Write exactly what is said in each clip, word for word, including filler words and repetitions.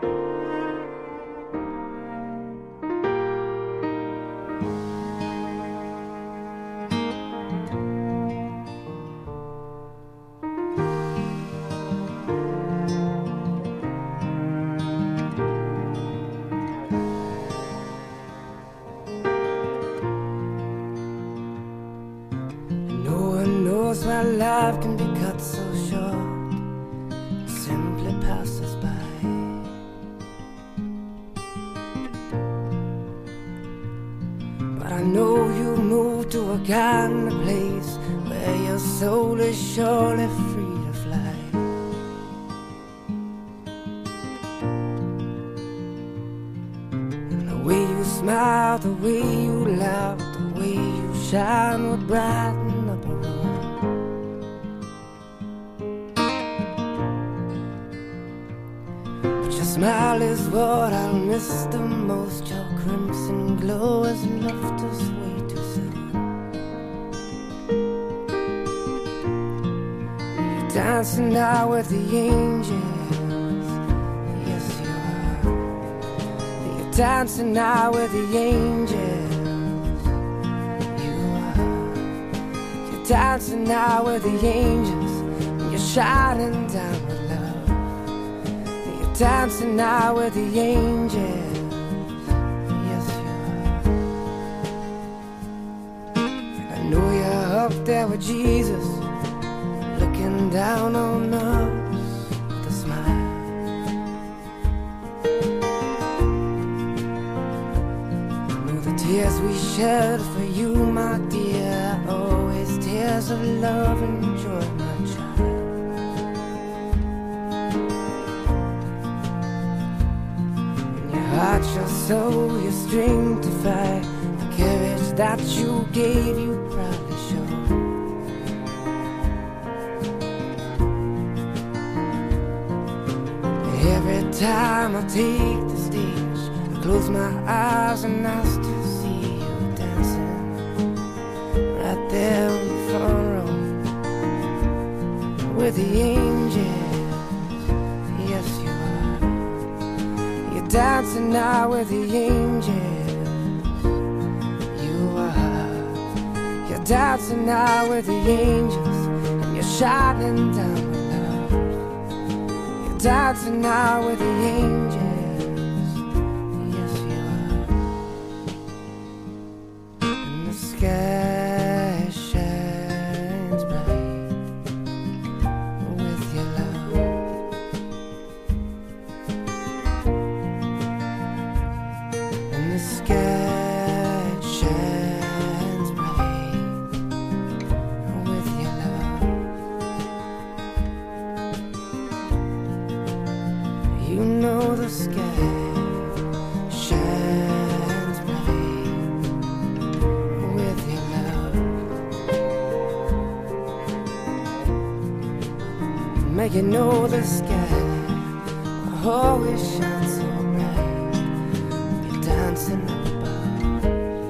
My life can be cut so short, it simply passes by. But I know you moved to a kind of place where your soul is surely free to fly. And the way you smile, the way you laugh, the way you shine would brighten up a room. Your smile is what I'll miss the most. Your crimson glow has left us way too soon. You're dancing now with the angels. Yes, you are. You're dancing now with the angels. You are. You're dancing now with the angels. And you're shining down with love. Dancing now with the angels. Yes, you are. And I know you're up there with Jesus, looking down on us with a smile. I know the tears we shed for you, my dear, are always tears of love and joy, my child. Heart, your soul, your strength to fight, the courage that you gave, you proudly show. Every time I take the stage, I close my eyes and I still see you dancing right there in the front row with the angels. Yes, you are. Dancing now with the angels. You are. You're dancing now with the angels, and you're shining down with love. You're dancing now with the angels. Yes, you are. And the sky shines bright with your love. The sky shines bright with your love. You know the sky shines bright with your love. Make you know the sky always shines so bright. Dancing up above.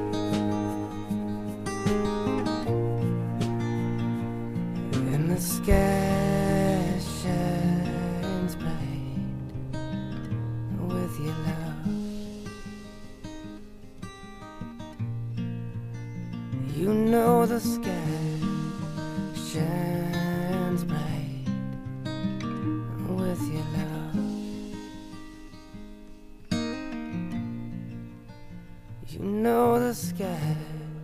And the sky shines bright with your love. You know the sky shines bright with your love. You know the sky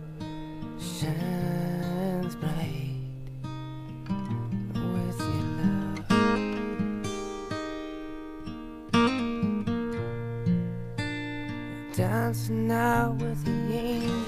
shines bright with your love. Dancing now with the angels.